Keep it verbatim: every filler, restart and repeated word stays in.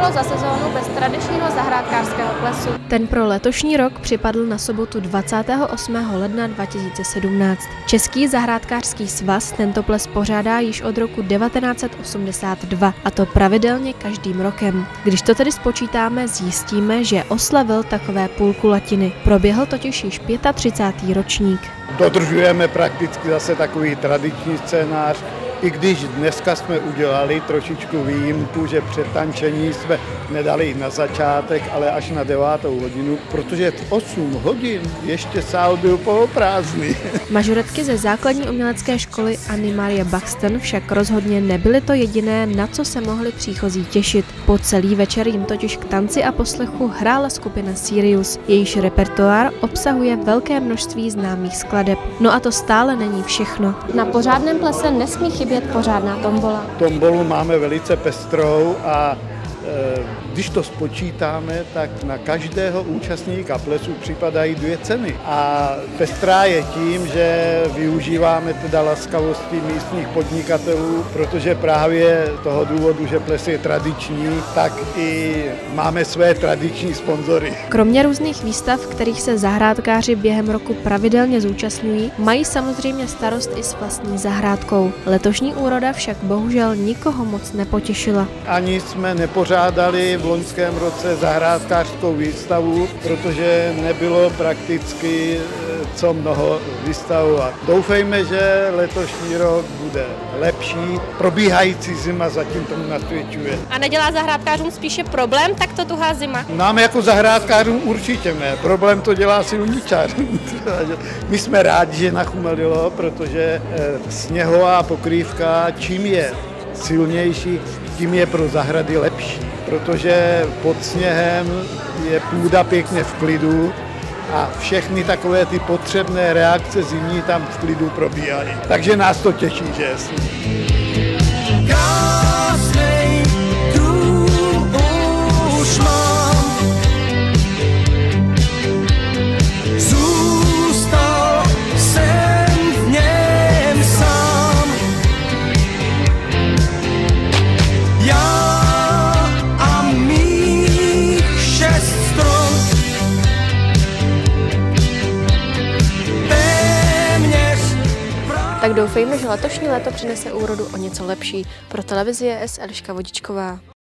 bylo za sezónu bez tradičního zahrádkářského plesu. Ten pro letošní rok připadl na sobotu dvacátého osmého ledna dva tisíce sedmnáct. Český zahrádkářský svaz tento ples pořádá již od roku devatenáct set osmdesát dva, a to pravidelně každým rokem. Když to tedy spočítáme, zjistíme, že oslavil takové půlkulatiny. Proběhl totiž již třicátý pátý ročník. Dodržujeme prakticky zase takový tradiční scénář, i když dneska jsme udělali trošičku výjimku, že přetančení jsme nedali na začátek, ale až na devátou hodinu, protože v osm hodin ještě sál byl poloprázdný. Mažoretky ze základní umělecké školy Anny Marie Buxton však rozhodně nebyly to jediné, na co se mohli příchozí těšit. Po celý večer jim totiž k tanci a poslechu hrála skupina Sirius. Jejíž repertoár obsahuje velké množství známých skladeb. No a to stále není všechno. Na pořádném plese nesmí chybět pořádná tombola. Tombolu máme velice pestrou a e, když to spočítáme, tak na každého účastníka plesu připadají dvě ceny. A pestrá je tím, že využíváme teda laskavosti místních podnikatelů, protože právě toho důvodu, že ples je tradiční, tak i máme své tradiční sponzory. Kromě různých výstav, kterých se zahrádkáři během roku pravidelně zúčastňují, mají samozřejmě starost i s vlastní zahrádkou. Letošní úroda však bohužel nikoho moc nepotěšila. Ani jsme nepořádali v loňském roce zahrádkářskou výstavu, protože nebylo prakticky co mnoho vystavovat. Doufejme, že letošní rok bude lepší. Probíhající zima zatím tomu nasvědčuje. A nedělá zahrádkářům spíše problém takto tuhá zima? Nám jako zahrádkářům určitě ne. Problém to dělá silničářům. My jsme rádi, že nachumelilo, protože sněhová pokrývka, čím je silnější, tím je pro zahrady lepší, protože pod sněhem je půda pěkně v klidu a všechny takové ty potřebné reakce zimní tam v klidu probíhají. Takže nás to těší, že jasně. Tak doufejme, že letošní léto přinese úrodu o něco lepší. Pro televizi je es Eliška Vodičková.